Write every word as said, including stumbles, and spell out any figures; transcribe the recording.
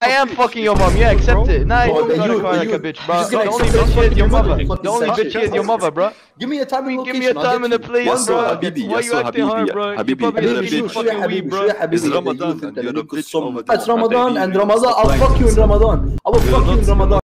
I am fucking your mom. Yeah, accept it. Nah, you don't gotta cry like a bitch, bro. The only bitch here is your mother. The only bitch here is your mother, bro. Give me a time and location. Give me a time and a place, bro. Why you acting hard, bro? You probably didn't fucking weed, bro. It's Ramadan and you're a bitch over there. It's Ramadan and Ramadan. I'll fuck you in Ramadan. I will fuck you in Ramadan.